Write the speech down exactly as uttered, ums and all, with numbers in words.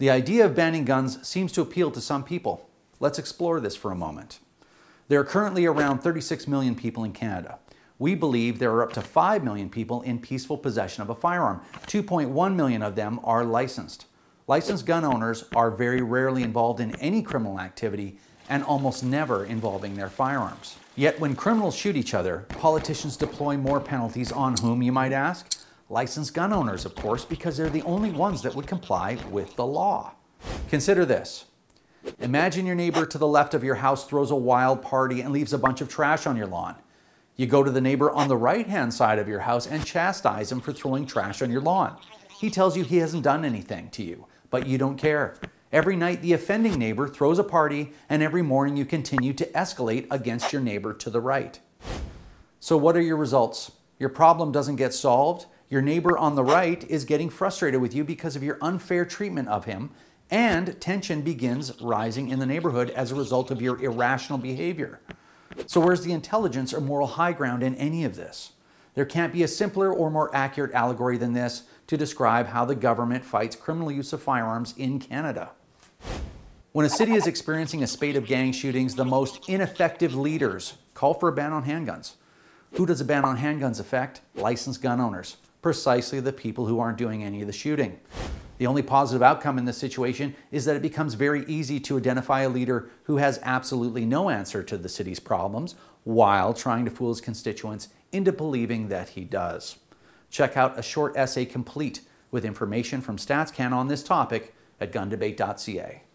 The idea of banning guns seems to appeal to some people. Let's explore this for a moment. There are currently around thirty-six million people in Canada. We believe there are up to five million people in peaceful possession of a firearm. two point one million of them are licensed. Licensed gun owners are very rarely involved in any criminal activity and almost never involving their firearms. Yet when criminals shoot each other, politicians deploy more penalties on whom, you might ask? Licensed gun owners, of course, because they're the only ones that would comply with the law. Consider this. Imagine your neighbor to the left of your house throws a wild party and leaves a bunch of trash on your lawn. You go to the neighbor on the right-hand side of your house and chastise him for throwing trash on your lawn. He tells you he hasn't done anything to you, but you don't care. Every night the offending neighbor throws a party, and every morning you continue to escalate against your neighbor to the right. So what are your results? Your problem doesn't get solved. Your neighbor on the right is getting frustrated with you because of your unfair treatment of him, and tension begins rising in the neighborhood as a result of your irrational behavior. So where's the intelligence or moral high ground in any of this? There can't be a simpler or more accurate allegory than this to describe how the government fights criminal use of firearms in Canada. When a city is experiencing a spate of gang shootings, the most ineffective leaders call for a ban on handguns. Who does a ban on handguns affect? Licensed gun owners. Precisely the people who aren't doing any of the shooting. The only positive outcome in this situation is that it becomes very easy to identify a leader who has absolutely no answer to the city's problems while trying to fool his constituents into believing that he does. Check out a short essay complete with information from StatsCan on this topic at gun debate dot c a.